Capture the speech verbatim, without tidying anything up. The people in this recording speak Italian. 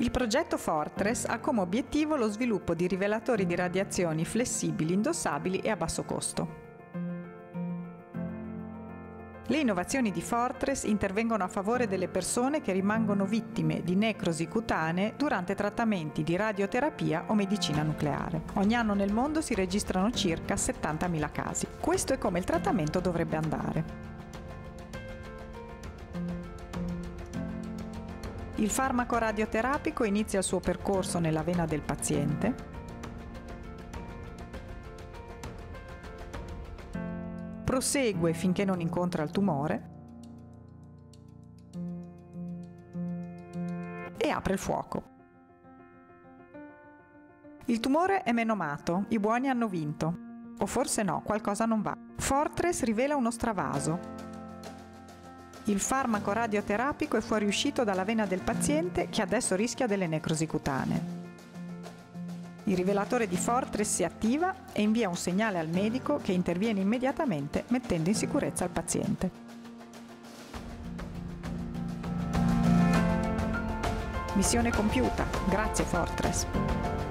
Il progetto Fortress ha come obiettivo lo sviluppo di rivelatori di radiazioni flessibili, indossabili e a basso costo. Le innovazioni di Fortress intervengono a favore delle persone che rimangono vittime di necrosi cutanee durante trattamenti di radioterapia o medicina nucleare. Ogni anno nel mondo si registrano circa settantamila casi. Questo è come il trattamento dovrebbe andare. Il farmaco radioterapico inizia il suo percorso nella vena del paziente, prosegue finché non incontra il tumore e apre il fuoco. Il tumore è menomato, i buoni hanno vinto. O forse no, qualcosa non va. Fortress rivela uno stravaso. Il farmaco radioterapico è fuoriuscito dalla vena del paziente che adesso rischia delle necrosi cutanee. Il rivelatore di Fortress si attiva e invia un segnale al medico che interviene immediatamente mettendo in sicurezza il paziente. Missione compiuta. Grazie Fortress.